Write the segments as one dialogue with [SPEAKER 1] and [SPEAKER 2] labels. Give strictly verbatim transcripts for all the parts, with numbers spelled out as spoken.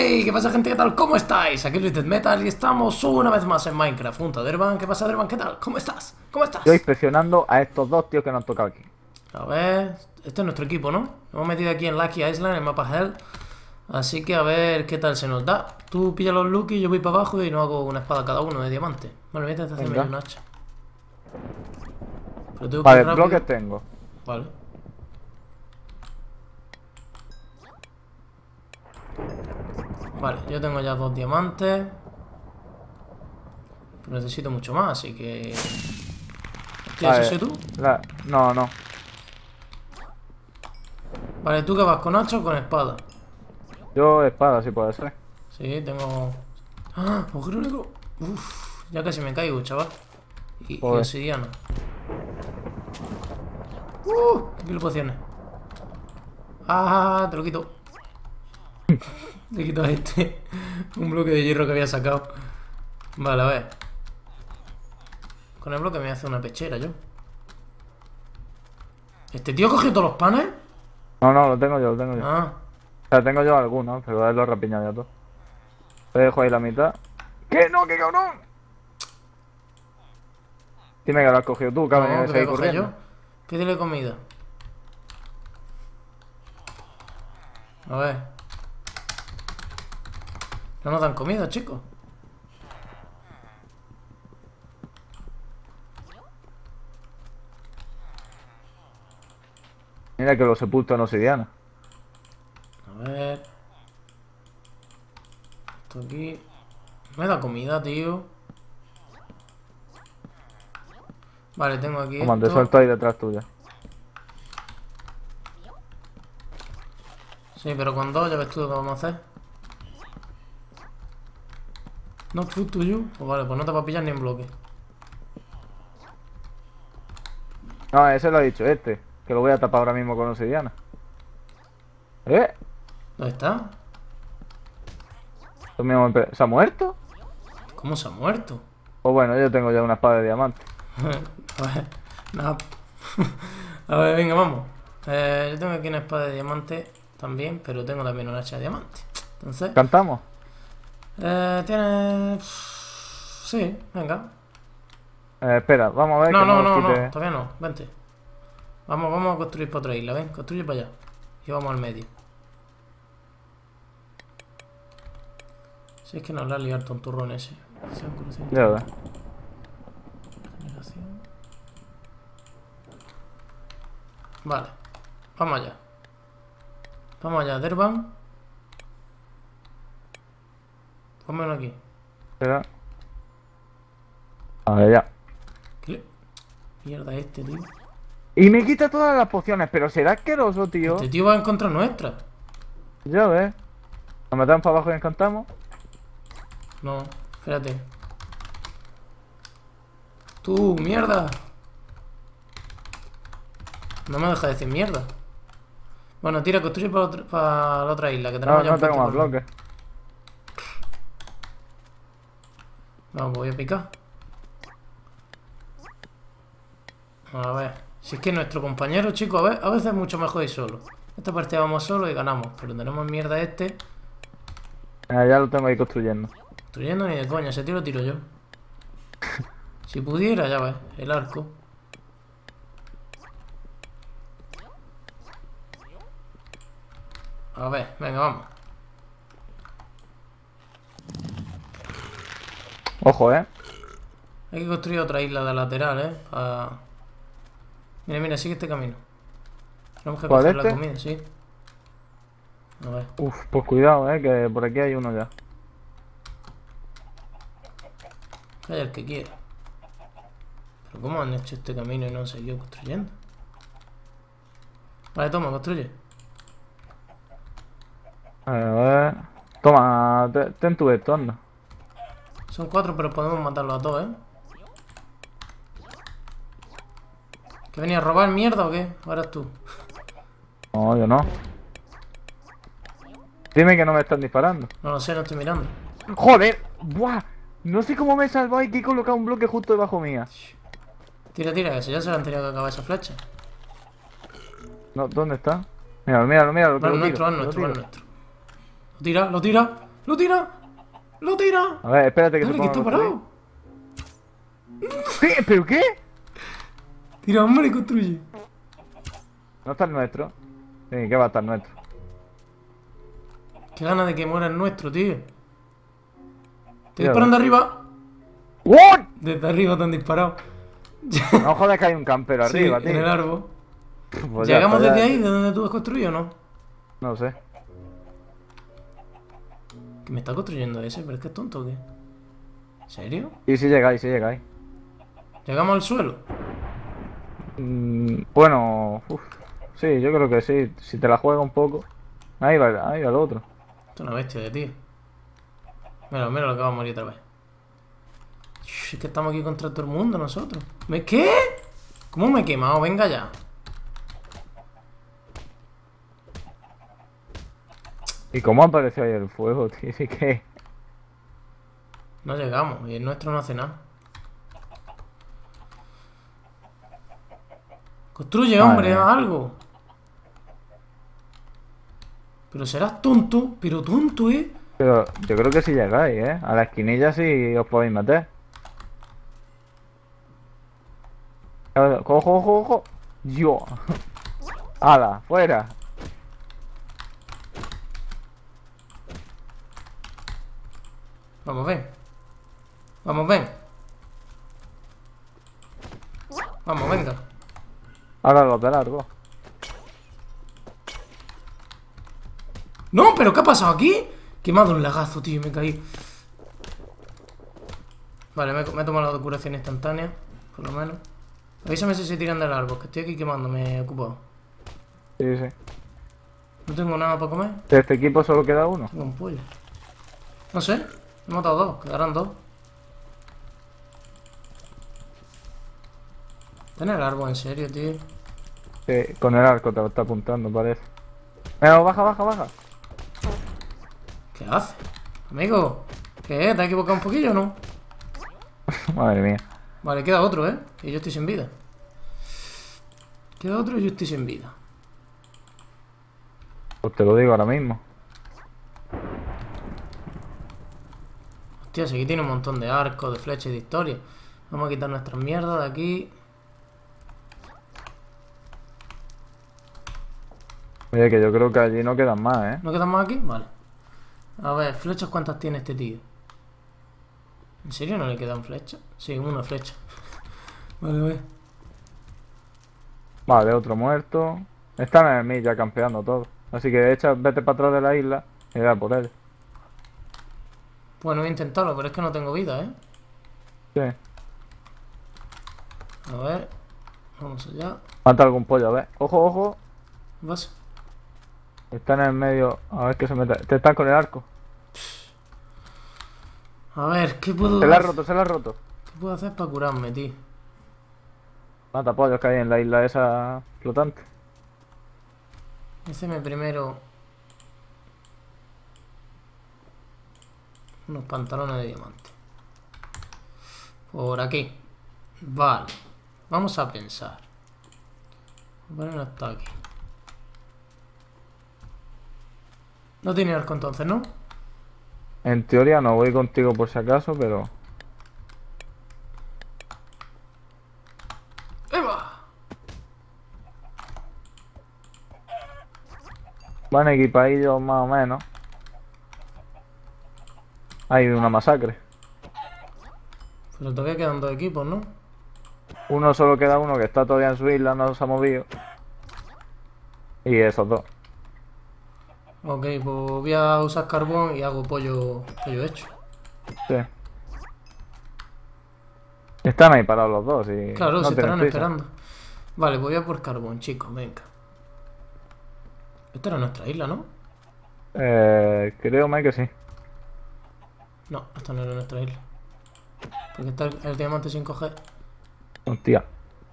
[SPEAKER 1] ¡Hey! ¿Qué pasa, gente? ¿Qué tal? ¿Cómo estáis? Aquí es Luis Metal y estamos una vez más en Minecraft junto a Dervan. ¿Qué pasa, Dervan? ¿Qué tal? ¿Cómo estás? ¿Cómo estás?
[SPEAKER 2] Yo inspeccionando a estos dos tíos que nos han tocado aquí.
[SPEAKER 1] A ver, este es nuestro equipo, ¿no? Hemos metido aquí en Lucky Island, en el mapa Hell. Así que a ver qué tal se nos da. Tú pilla los Lucky, yo voy para abajo y nos hago una espada cada uno de diamante. Vale, voy a intentar hacerme un hacha. Pero tengo que
[SPEAKER 2] Vale,
[SPEAKER 1] ir rápido.
[SPEAKER 2] bloques tengo.
[SPEAKER 1] Vale. Vale, yo tengo ya dos diamantes. Pero necesito mucho más, así que... Hostia,
[SPEAKER 2] Vale,
[SPEAKER 1] ¿eso soy tú?
[SPEAKER 2] la- No, no.
[SPEAKER 1] Vale, ¿tú qué vas? ¿Con hacha o con espada?
[SPEAKER 2] Yo espada, sí puede ser.
[SPEAKER 1] Sí, tengo... ¡Ah! ¡Agujero negro! Uf, ya casi me caigo, chaval. Y, y
[SPEAKER 2] Joder.
[SPEAKER 1] obsidiana. ¡Uh! ¡Qué pilo pociones! ¡Ah! Te lo quito. Te quito a este. Un bloque de hierro que había sacado. Vale, a ver. Con el bloque me hace una pechera yo. ¿Este tío cogió todos los panes?
[SPEAKER 2] No, no, lo tengo yo, lo tengo yo.
[SPEAKER 1] Ah.
[SPEAKER 2] O sea, tengo yo algunos, pero él lo he rapiñado ya todo. Te dejo ahí la mitad. ¿Qué? ¡No, qué cabrón! Dime que lo has cogido tú, cabrón,
[SPEAKER 1] No,
[SPEAKER 2] y
[SPEAKER 1] que
[SPEAKER 2] me
[SPEAKER 1] voy a
[SPEAKER 2] seguís
[SPEAKER 1] coger
[SPEAKER 2] corriendo.
[SPEAKER 1] yo. Pídele comida. A ver. No nos dan comida, chicos.
[SPEAKER 2] Mira que los sepultos en obsidiana.
[SPEAKER 1] A ver. Esto aquí. Me da comida, tío. Vale, tengo aquí
[SPEAKER 2] Toma, te
[SPEAKER 1] esto.
[SPEAKER 2] suelto ahí detrás tuya.
[SPEAKER 1] Sí, pero con dos ya ves tú lo que vamos a hacer. No food to you. Pues vale, pues no te va a pillar ni en bloque.
[SPEAKER 2] No, ese lo ha dicho este. Que lo voy a tapar ahora mismo con obsidiana. ¿Eh?
[SPEAKER 1] ¿Dónde está?
[SPEAKER 2] Esto mismo empe- ¿Se ha muerto?
[SPEAKER 1] ¿Cómo se ha muerto?
[SPEAKER 2] Pues bueno, yo tengo ya una espada de diamante.
[SPEAKER 1] A ver, nada. A ver, venga, vamos. Eh, yo tengo aquí una espada de diamante también, pero tengo también una hacha de diamante. Entonces,
[SPEAKER 2] ¿Cantamos?
[SPEAKER 1] eh, tiene... Sí, venga.
[SPEAKER 2] Eh, espera, vamos a ver
[SPEAKER 1] No,
[SPEAKER 2] que
[SPEAKER 1] no,
[SPEAKER 2] no
[SPEAKER 1] no,
[SPEAKER 2] nos quite...
[SPEAKER 1] no, todavía no, vente. Vamos, vamos a construir para otra isla, ven, construye para allá. Y vamos al medio. Si es que nos la ha liado el tonturrón ese.
[SPEAKER 2] Ya ves.
[SPEAKER 1] Vale, vamos allá. Vamos allá, Dervan. Pónmelo aquí.
[SPEAKER 2] Espera. A ver, ya.
[SPEAKER 1] ¿Qué le... Mierda este, tío.
[SPEAKER 2] Y me quita todas las pociones, pero será asqueroso, tío.
[SPEAKER 1] Este tío va en contra nuestra.
[SPEAKER 2] Ya ves. Nos metemos para abajo y encantamos.
[SPEAKER 1] No, espérate. Tú, mierda. No me deja decir mierda. Bueno, tira, construye para, otra- para la otra isla, que tenemos
[SPEAKER 2] No,
[SPEAKER 1] ya
[SPEAKER 2] no
[SPEAKER 1] un
[SPEAKER 2] tengo
[SPEAKER 1] puente
[SPEAKER 2] más
[SPEAKER 1] por-
[SPEAKER 2] bloques.
[SPEAKER 1] Vamos, voy a picar. A ver. Si es que nuestro compañero, chicos, a, ver, a veces es mucho mejor ir solo. Esta partida vamos solo y ganamos. Pero tenemos mierda este.
[SPEAKER 2] Eh, ya lo tengo ahí construyendo.
[SPEAKER 1] Construyendo ni de coña, ese tiro lo tiro yo. Si pudiera, ya ves, el arco. A ver, venga, vamos.
[SPEAKER 2] Ojo, eh.
[SPEAKER 1] Hay que construir otra isla de lateral, eh. Pa... Mira, mira, sigue este camino. Tenemos que
[SPEAKER 2] ¿Cuál,
[SPEAKER 1] coger la
[SPEAKER 2] este?
[SPEAKER 1] comida, sí. A ver.
[SPEAKER 2] Uf, pues cuidado, eh, que por aquí hay uno ya.
[SPEAKER 1] Que haya el que quiera. Pero ¿cómo han hecho este camino y no han seguido construyendo? Vale, toma, construye.
[SPEAKER 2] A ver. Toma, te- ten tu esto, anda.
[SPEAKER 1] Son cuatro, pero podemos matarlos a todos, ¿eh? ¿Que venía a robar mierda o qué? Ahora es tú.
[SPEAKER 2] No, yo no. Dime que no me están disparando.
[SPEAKER 1] No lo sé, no estoy mirando.
[SPEAKER 2] ¡Joder! ¡Buah! No sé cómo me he salvado y que he colocado un bloque justo debajo mía.
[SPEAKER 1] Tira, tira, que si ya se le han tenido que acabar esa flecha.
[SPEAKER 2] No, ¿dónde está? Míralo, míralo, míralo. que
[SPEAKER 1] No, es
[SPEAKER 2] lo
[SPEAKER 1] nuestro, es
[SPEAKER 2] tiro,
[SPEAKER 1] nuestro,
[SPEAKER 2] lo
[SPEAKER 1] es
[SPEAKER 2] tiro.
[SPEAKER 1] nuestro. Lo tira, lo tira. ¡Lo tira! ¡Lo tira!
[SPEAKER 2] A ver, espérate que
[SPEAKER 1] Dale,
[SPEAKER 2] te
[SPEAKER 1] que
[SPEAKER 2] ponga
[SPEAKER 1] está parado.
[SPEAKER 2] ¿Qué? ¿Pero qué?
[SPEAKER 1] Tira, hombre, y construye.
[SPEAKER 2] ¿No está el nuestro? Sí, ¿qué va a estar nuestro?
[SPEAKER 1] Qué ganas de que muera el nuestro, tío. Te
[SPEAKER 2] Ya
[SPEAKER 1] disparan de
[SPEAKER 2] ves.
[SPEAKER 1] arriba.
[SPEAKER 2] ¿What?
[SPEAKER 1] Desde arriba te han disparado.
[SPEAKER 2] No jodas que hay un campero
[SPEAKER 1] Sí,
[SPEAKER 2] arriba,
[SPEAKER 1] en el
[SPEAKER 2] tío.
[SPEAKER 1] árbol.
[SPEAKER 2] Pues ya
[SPEAKER 1] ¿Llegamos
[SPEAKER 2] está,
[SPEAKER 1] desde
[SPEAKER 2] ya-
[SPEAKER 1] ahí, de donde tú has construido o no?
[SPEAKER 2] No sé.
[SPEAKER 1] ¿Que me está construyendo ese? ¿Pero es que es tonto o qué? ¿En serio?
[SPEAKER 2] Y si llegáis, si llegáis.
[SPEAKER 1] ¿Llegamos al suelo?
[SPEAKER 2] Mm, bueno, uf, sí, yo creo que sí. Si te la juega un poco. Ahí va, ahí va el otro.
[SPEAKER 1] Esto es una bestia de tío. Mira, mira lo que va a morir otra vez. Shh, es que estamos aquí contra todo el mundo nosotros. ¿Me qué? ¿Cómo me he quemado? Venga ya.
[SPEAKER 2] ¿Y cómo apareció ahí el fuego, tío? Sí que.
[SPEAKER 1] No llegamos y el nuestro no hace nada. Construye,
[SPEAKER 2] Madre
[SPEAKER 1] hombre,
[SPEAKER 2] mía.
[SPEAKER 1] algo. Pero serás tonto, pero tonto, ¿eh?
[SPEAKER 2] Pero yo creo que si llegáis, ¿eh? A la esquinilla sí os podéis meter. Cojo, ojo, ojo. Yo. ¡Hala! ¡Fuera!
[SPEAKER 1] Vamos, ven. Vamos, ven. Vamos, venga.
[SPEAKER 2] Ahora los de largo.
[SPEAKER 1] ¡No! ¿Pero qué ha pasado aquí? Que me ha dado un lagazo, tío, me he caído. Vale, me, he- me he tomado la curación instantánea, por lo menos. Avísame si se tiran del árbol, que estoy aquí quemándome ocupado.
[SPEAKER 2] Sí, sí.
[SPEAKER 1] No tengo nada para comer.
[SPEAKER 2] De este equipo solo queda uno.
[SPEAKER 1] Tengo un pollo. No sé, he matado dos, quedarán dos. Está en el árbol, en serio, tío.
[SPEAKER 2] Sí, con el arco te lo está apuntando, parece. Venga, baja, baja, baja.
[SPEAKER 1] ¿Qué hace? Amigo, ¿qué? ¿Te has equivocado un poquillo o no?
[SPEAKER 2] Madre mía.
[SPEAKER 1] Vale, queda otro, ¿eh? Y yo estoy sin vida. Queda otro y yo estoy sin vida.
[SPEAKER 2] Pues te lo digo ahora mismo.
[SPEAKER 1] Hostia, si aquí tiene un montón de arcos, de flechas y de historia. Vamos a quitar nuestras mierdas de aquí.
[SPEAKER 2] Oye, que yo creo que allí no quedan más, ¿eh?
[SPEAKER 1] ¿No quedan más aquí? Vale. A ver, flechas, ¿cuántas tiene este tío? ¿En serio no le quedan flechas? Sí, una flecha. Vale, vale.
[SPEAKER 2] Vale, otro muerto. Están en el mid ya campeando todo. Así que echa, vete para atrás de la isla y da por él.
[SPEAKER 1] Bueno, voy a intentarlo, pero es que no tengo vida, ¿eh?
[SPEAKER 2] Sí.
[SPEAKER 1] A ver. Vamos allá.
[SPEAKER 2] Mata algún pollo, a ver. Ojo, ojo.
[SPEAKER 1] ¿Qué pasa?
[SPEAKER 2] Están en el medio. A ver qué se mete. Te están con el arco.
[SPEAKER 1] A ver, ¿qué puedo
[SPEAKER 2] Se la ha
[SPEAKER 1] hacer?
[SPEAKER 2] roto, se la ha roto.
[SPEAKER 1] ¿Qué puedo hacer para curarme, tío?
[SPEAKER 2] Mata pollos que hay en la isla esa flotante.
[SPEAKER 1] Haceme primero unos pantalones de diamante. Por aquí. Vale. Vamos a pensar. Voy a poner hasta aquí. No tiene arco entonces, ¿no?
[SPEAKER 2] En teoría no voy contigo por si acaso, pero...
[SPEAKER 1] ¡Eva!
[SPEAKER 2] Van equipadillos más o menos. Hay una masacre.
[SPEAKER 1] Pero todavía quedan dos equipos, ¿no?
[SPEAKER 2] Uno solo queda uno que está todavía en su isla, no se ha movido. Y esos dos.
[SPEAKER 1] Ok, pues voy a usar carbón y hago pollo, pollo hecho.
[SPEAKER 2] Sí. Están ahí parados los dos y
[SPEAKER 1] Claro,
[SPEAKER 2] no
[SPEAKER 1] se
[SPEAKER 2] tienen
[SPEAKER 1] estarán
[SPEAKER 2] prisa.
[SPEAKER 1] esperando. Vale, pues voy a por carbón, chicos, venga. Esta era nuestra isla, ¿no?
[SPEAKER 2] Eh, creo que sí.
[SPEAKER 1] No, esta no era nuestra isla. Porque está el, el diamante sin coger.
[SPEAKER 2] Hostia.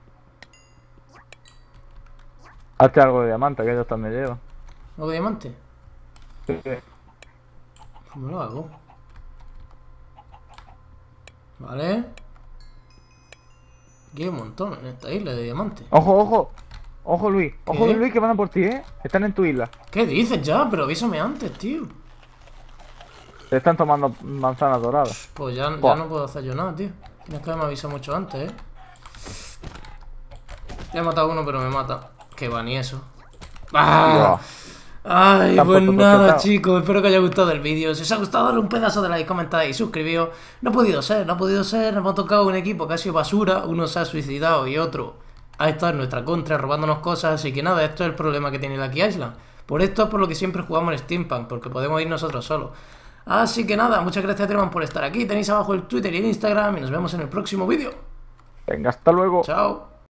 [SPEAKER 2] Hazte algo de diamante, que ellos también llevan.
[SPEAKER 1] ¿Hago diamante?
[SPEAKER 2] Sí, sí.
[SPEAKER 1] ¿Cómo lo hago? Vale. Aquí hay un montón en esta isla de diamantes.
[SPEAKER 2] Ojo, ojo. Ojo, Luis. Ojo,
[SPEAKER 1] ¿Qué?
[SPEAKER 2] Luis, que van a por ti, ¿eh? Están en tu isla.
[SPEAKER 1] ¿Qué dices ya? Pero avísame antes, tío.
[SPEAKER 2] Se están tomando manzanas doradas.
[SPEAKER 1] Pues ya, ya
[SPEAKER 2] Buah.
[SPEAKER 1] no puedo hacer yo nada, tío. Tienes que haberme avisado mucho antes, ¿eh? Ya he matado a uno, pero me mata. Que va, ni eso. ¡Ah!
[SPEAKER 2] Buah.
[SPEAKER 1] Ay,
[SPEAKER 2] Te has
[SPEAKER 1] pues
[SPEAKER 2] puesto
[SPEAKER 1] nada,
[SPEAKER 2] toquetado.
[SPEAKER 1] chicos, espero que haya gustado el vídeo. Si os ha gustado, dale un pedazo de like, comentad y suscribíos. No ha podido ser, no ha podido ser. Nos hemos tocado un equipo que ha sido basura. Uno se ha suicidado y otro ha estado en nuestra contra robándonos cosas. Así que nada, esto es el problema que tiene Lucky Island. Por esto es por lo que siempre jugamos en Steampunk, porque podemos ir nosotros solos. Así que nada, muchas gracias, Treman, por estar aquí. Tenéis abajo el Twitter y el Instagram y nos vemos en el próximo vídeo.
[SPEAKER 2] Venga, hasta luego.
[SPEAKER 1] Chao.